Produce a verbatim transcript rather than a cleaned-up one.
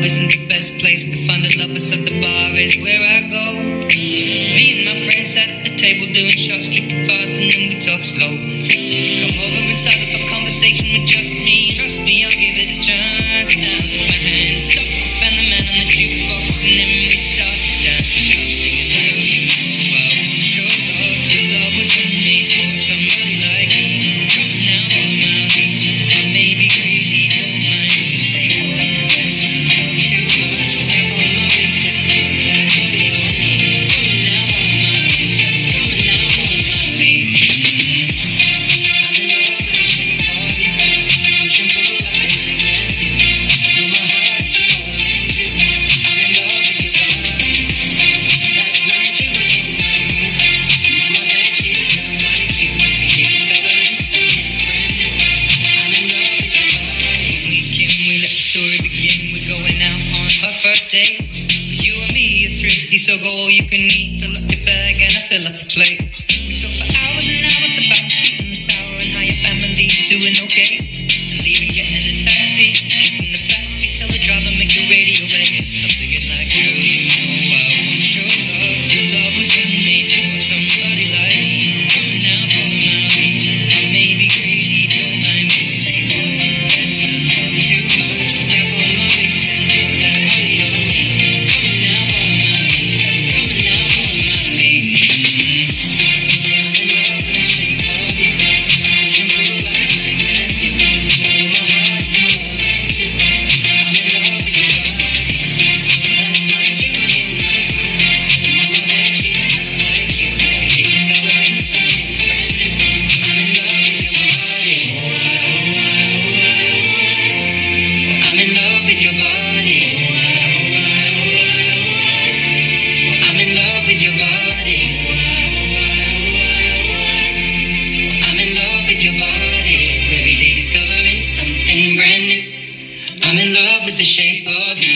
love isn't the best place to find the lovers at the bar is where I go. Me and my friends at the table doing shots, drinking fast and then we talk slow. Come over and start up a conversation with just me. Trust me, I'll give it a chance. Now take my hand, stop, find the man on the jukebox, and then we start to dance. Start singing like you. Well, sure love, your love was made for somebody like me. Come now, follow my lead. I may be crazy, don't mind me. Say what? Let's not talk too much. Grab on my waist and put that body on me. Come now, follow my lead. Come now, follow my lead. I'm in love with the shape of you. Push and pull like a magnet. Know my heart is calling you. I'm in love with your body. Last night you were in my room. Now my bed sheets smell like you. Keep discovering something brand new. I'm in love with your body. Weekend, we let the story begin. We're going out on our first date. You and me are thrifty, so go all you can eat. Fill up your bag and I fill up the plate. We talk for hours and hours about the sweet and the sour and how your family's doing okay. And leaving, getting a taxi, kissing the backseat, tell the driver make the radio play. I'm singing like you, wow. Sure love, your love was made for somebody like me. Come now, follow my lead. I may be crazy, don't mind me. Say what? Let's not talk too much. Grab on my waist and put that body on me. Come now, follow my lead. Come now, follow my lead. I'm in love with the shape of you. Push and pull like a magnet. Know my heart is calling too. I'm in love with your body. Last night you were in my room. Now my bed sheets smell like you. Keep discovering something brand new. I'm in love with your body. I'm in love with your body. I'm in love with your body. I'm in love with your body. Every day discovering something brand new. I'm in love with the shape of you.